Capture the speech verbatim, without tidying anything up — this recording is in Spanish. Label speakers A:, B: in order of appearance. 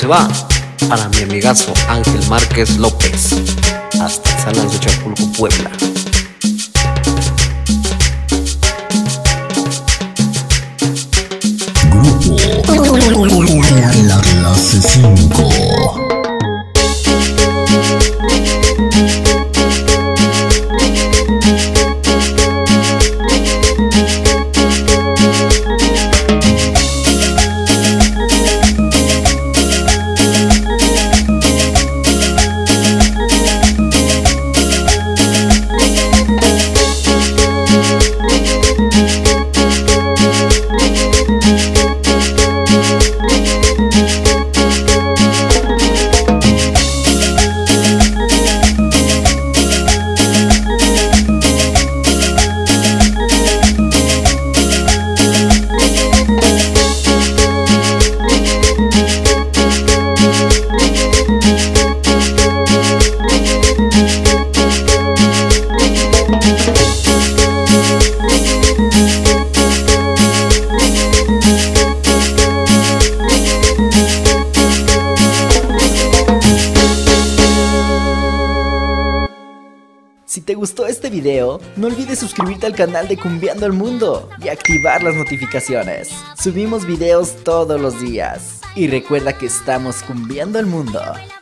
A: va para mi amigazo Ángel Márquez López, hasta Salas de Chapulco, Puebla.
B: Grupo La Clase cinco.
C: Si te gustó este video, no olvides suscribirte al canal de Cumbiando el Mundo y activar las notificaciones. Subimos videos todos los días. Y recuerda que estamos cumbiando el mundo.